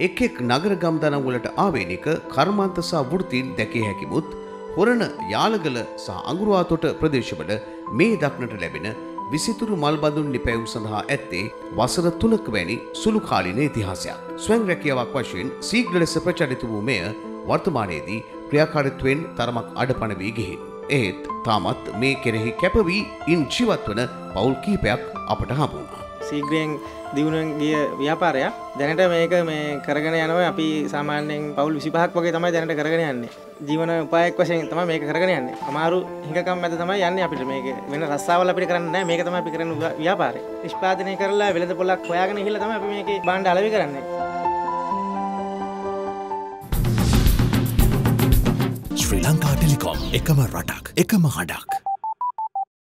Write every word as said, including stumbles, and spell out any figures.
එක් එක් නගර ගම්දනම් වලට ආවේනික කර්මාන්ත සහ වෘත්තීන් දැකිය හැකිමුත් හොරණ යාලගල සහ අඟුරුවාතොට ප්‍රදේශවල මේ දක්නට ලැබෙන විසිතුරු මල් බඳුන් නිපැයුම් සඳහා ඇත්තේ වසර තුනක වැනි සුළු කාලීන ඉතිහාසයක්. ස්වයං රැකියාවක් වශයෙන් සීඝ්‍ර ලෙස ප්‍රචලිත වූ මෙය වර්තමානයේදී ක්‍රියාකාරීත්වයෙන් තරමක් අඩපණ වී ගිහින්. ඒත් තාමත් මේ කෙරෙහි කැපවී ඉන් ජීවත් වන පවුල් කිහිපයක් අපට හමු වුණා. සීඝ්‍රයෙන් දියුණුවෙන් ගිය ව්‍යාපාරයක්. දැනට මේක මේ කරගෙන යනවා අපි සාමාන්‍යයෙන් පවුල් විසිපහක් වගේ තමයි දැනට කරගෙන යන්නේ. ජීවන උපායක් වශයෙන් තමයි මේක කරගෙන යන්නේ. අමාරු හිඟකම් මැද තමයි යන්නේ අපිට මේක. වෙන රස්සාවල් අපිට කරන්න නැහැ. මේක තමයි අපි කරන ව්‍යාපාරය. නිෂ්පාදනය කරලා වෙළඳ පොළක් හොයාගෙන ගිහිල්ලා තමයි අපි මේකේ භාණ්ඩ අලෙවි කරන්නේ. ශ්‍රී ලංකා ටෙලිකොම් එකම රටක් එකම හඬක්.